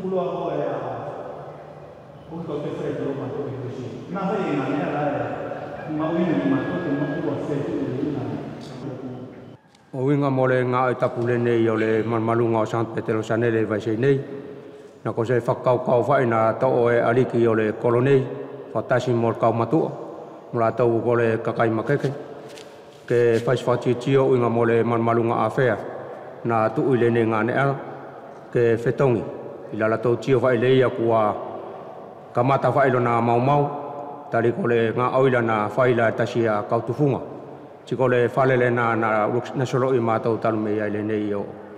O winga mole nga o tapule nei o le malmalunga o Sant Petero Sanele vai sei nei. Na ko se whakau whai na tau e aliki o le kolonei, whatasi mol kau matua, mula tau ko le kakai makeke. Ke whaiswhati tio winga mole malmalunga a whea, na tuu le ne ngā ne ala, ke whetongi. Ila la tau tio whai leia kua kamata whai lo na mau, tari ko le ngā oila na whaila tasi a kautufunga. Tiko le whalele na solo i mātou tanu me ai le nei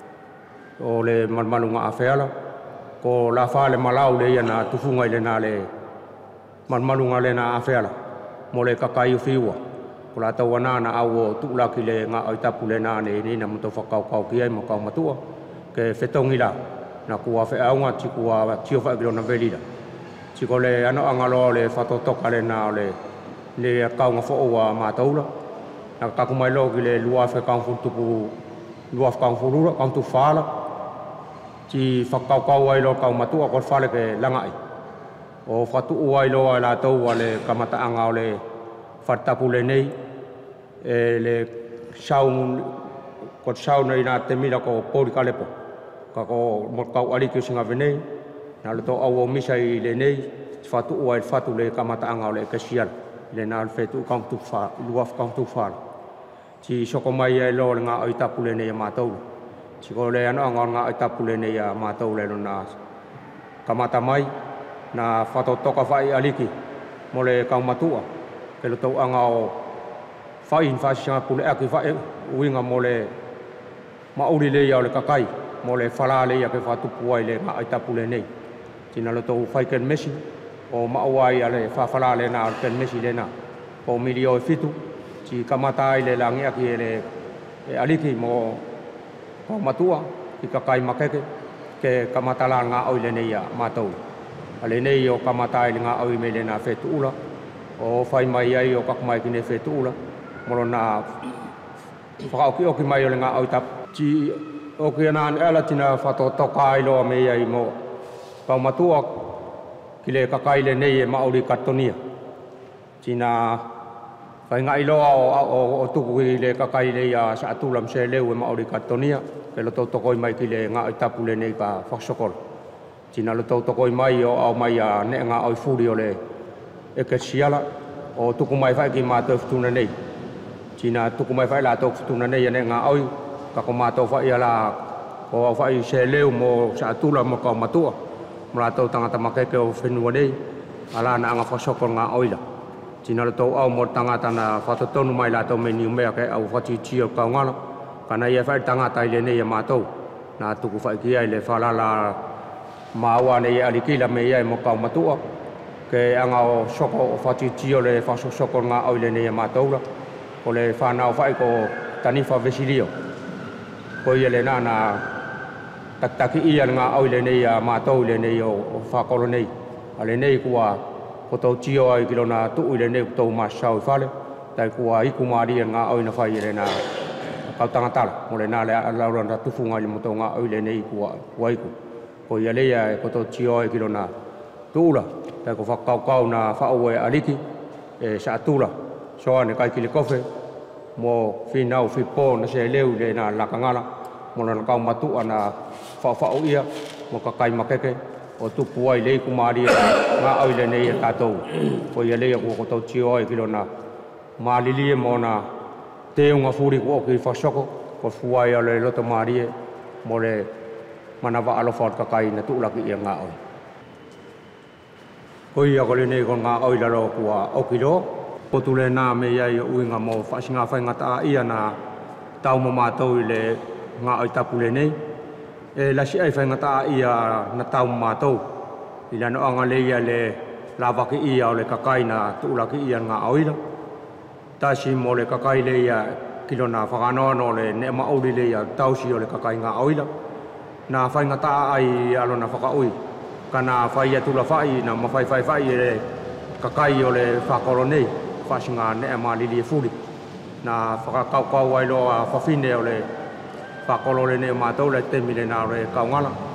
o le malmalunga a wheala. Ko la whale malau le ia na tufunga i le nā le malmalunga le na a wheala. Mo le kakai u whiua. Ko la tau anā na au o tuulaki le ngā oitapu le nā ne ni na muto whakau ki ai mo kau matua. Ke whetongi la. Na kua wheaunga ti kua tio whaekiro na velira. Tiko le ano angalo le whatotoka le nā le kaunga who'oa mātaula. Na kakumai lo ki le luafe kaunfutupu luafe kaunfurura kauntu whala ti whakau ai lo kau matua ko whale ke langai o whatu ai lo ai la tau le kamataanga o le whatapu le nei le saun ko saun nei na te mila ko pori kalepo ka ko mo kau ali ki singa venei na le to au misa i le nei whatu ai whatu le kamataanga o le kasial le na fetu kauntu wha luafe kauntu whala si soko mai ai lo nga o tapule nei matou si ko le ano nga o tapule nei matou le na kamata mai na fato toka fai aliki mo le kau matua ke lo tau anga o fai in fasi nga pule aki fai winga mo le mauri le ya le kakai mo le fala le ya ke fatu puai le nga o tapule nei tina lo tau fai ken mesi o mawai ale fa fala le na ken mesi le na o milio fitu si kamata ile langi aki ele aliki mo ko matua ki kakai makeke ke kamata la nga oile nei ya matou ale nei o kamata ile nga oi mele na fetula o fai mai ai o kakmai ki ne fetula mo na fa ki mai ole nga oi tap ti o ki na ala tina fato toka ilo me ai mo ko matua ki le kakai le nei e maori katonia tina Kai ngai lo o tuku le kakai le ya sa tulam se le ma ori katonia ke lo to koi mai ki le nga tapu le nei ka faksokol tina lo to koi mai o mai ya ne nga oi furi o le e ke siala o tuku mai fa ki ma to ftuna nei tina tuku mai fa la to ftuna nei ne nga oi ka ko ma to fa ya la o fa i se le mo sa tulam mo ka matua mo la to tanga tamake ke o fenua nei ala na nga faksokol nga oi la Tina lo tau au mo tangata na whatatonu mai la tau me niu mea ke au whati tio kaungala. Kana ia whai tangata ile nei a mātou. Nā tuku whai ki ai le whalala maua nei alikila me iai mo kau matua. Ke anga o soko o whati tio le whaso soko ngā au ile nei a mātou la. Ko le whanau whai ko tanifa vesilio. Ko ia le nāna taktaki ia ngā au ile nei a mātou ile nei o whakolo nei. Ale nei kua ko tau tio ai ki lona tuu ile nei tau masau i whale. Tai kua iku maria ngā au ina whai ile nā kau tangatala. Mo le nā le laura na tufunga ili mo tau ngā au ile nei kua iku. Ko ia leia e ko tau tio ai ki lona tuula. Tai ko whakaukau na whau e aliki e sa tula. Soa ne kai ki le kofe. Mo whinau whipo na se leu le nā lakangala. Mo na kau matua na whau ia. Mo kakai makeke. O tupu ai lei kumaria ngā au ile nei e tātou. Ko ia leia kua tau tio ai ki lona mālilie mo na teunga furi kua ki whasoko. Ko fuai au le loto marie mo le manawa alofat kakai na tuulaki ia ngā au. Ko ia ko le nei ko ngā au laro kua okiro. Ko tule nā me iai uinga mo whasinga whaingata ia na tau mo mātou i le ngā au tapu le nei. E lasi ai whaingata ia na tau mātou. I lano anga leia le lawaki ia o le kakai na tuulaki ia ngā oira. Tasi mo le kakai leia kilo na whakanoano le ne mauri leia tausi o le kakai ngā oira. Na whaingata ai alo na whakaui. Kana whai atula whai na mawhai le kakai o le whakoro nei. Whasinga ne malili e furi. Na whakakaukau ai loa whawhine o le whakolo le ne mātou le te mile nā re kaungala.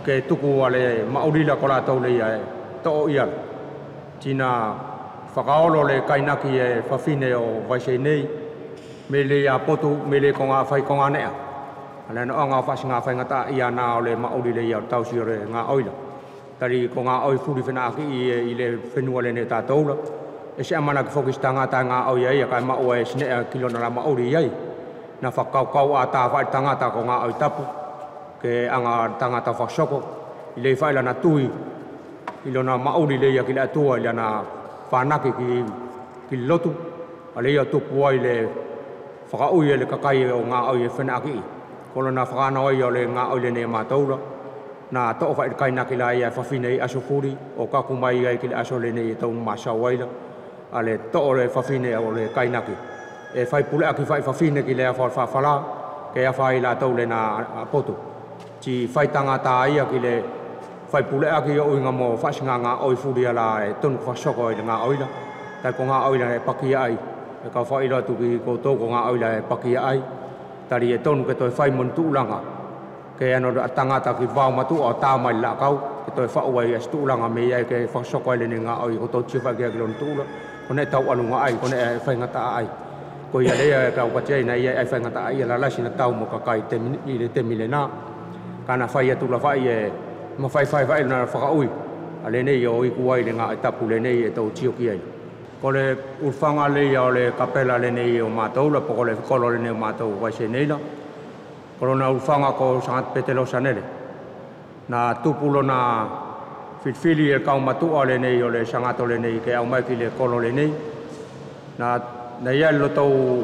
ke tuku ale mauri la kola tau le ia to ia tina whakaolo le kainaki e whawhine o waisei nei me le a potu me le konga whai konga nea ale no anga whasi ngā whai ngata ia nā o le mauri le ia tau si o le ngā oila tari ko ngā oi furi whina aki i le whenua le ne tātou la e se amana ki whokis tangata ngā oi ia kai maua e sinea kilona la mauri iai na whakaukau a tā whai tangata ko ngā oi tapu ke anga tangata whasoko i le whaila na tui i lona mauri le ia ki le atua i lana whanaki ki lotu a le ia tupu ai le whakaui e le kakai o ngā oi e whina aki kono na whakana oi o le ngā oi le ne mātaura na to fa kai na kila ia fa fine aso furi o ka ku mai ai kila aso le nei to ma sa waila ale to le fa fine o le kai na ki e fai pule aki fai fa fine kila fa fala ke a fai la to le na poto ti fai tanga ta ia kile fai pule aki o inga mo fa singa nga oi furi ala e ton fa soko i nga oila ta ko nga oila e paki ai e ka fai la tu ki ko to ko nga oila e paki ai tari e ton ke to fai mon tu langa ke ano tangata ki vau matu o ta mai la kau ke toi fa wai stu langa me ai ke fa soko le nga oi ko to chi fa ke lon tu la kone tau alunga ai kone fa ngata ai ko ia le ka ka che na ia fa ngata ai la la sina tau mo ka kai te milena kana fa ia tu la fa ia mo fa na fa ui ale nei o i ku ai le nga tapu le nei e to chi o ki ai ko le urfanga le ia o le kapela le nei o matou la po le kolo le nei matou wa se nei la Corona ufanga ko sangat petelo sanele na tupulo na filfili e kau matu ale nei o le sangato le nei ke au mai ki le kolo le nei na ia lo tau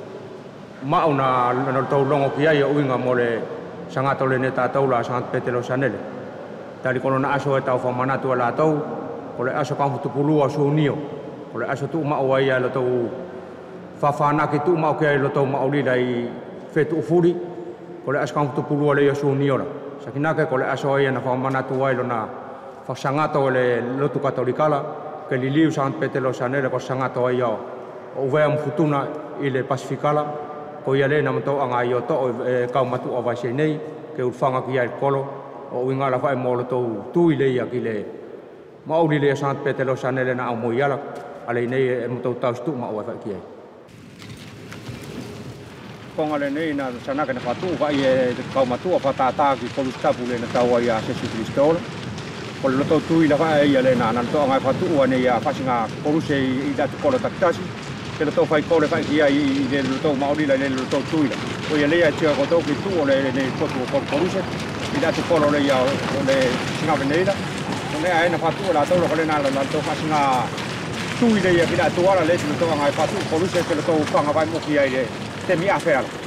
mauna lo tau longo ki ai o inga mo le sangato le nei tātou la sangat petelo sanele tali corona aso e tau whamanatu ala tau ko le aso kau tupulu a suunio ko le aso tu mau ai lo tau whawhanaki tu mau ki ai lo tau mauri lai fetu ufuri ko le askang tu pulu le yosu niora sakina ke ko le aso ia na fa mana tu ai lona fa sangato le lotu katolikala ke li liu san petelo sanele ko sangato ai o uveam futuna ile pacificala ko ia le na mto anga io to ka matu o vai nei ke ufanga ki ai kolo o winga la fa mo lo tu ile ia ki le mauli le san petelo sanele na mo iala ale nei mto taustu ma o fa ki ai konga le nei na sana kana fatu vai e kau matu fa tata ki ko tapu le na tawa ia se kristol ko lo to tu ila vai ia le na na to ngai fatu ane ia fa singa ko se i da ko lo taktasi ke lo to fai ko le fa ia i le lo to mauri le lo to tu ila ko ia le ia che ko to ki tu le nei ko ko se i da ko lo le ia le singa veneira ko le ai na fatu la to lo le na la to fa singa tu ila ia ki da tu ala le lo to ngai fatu ko se ke lo to fa ngai mo ki ai le te mi afera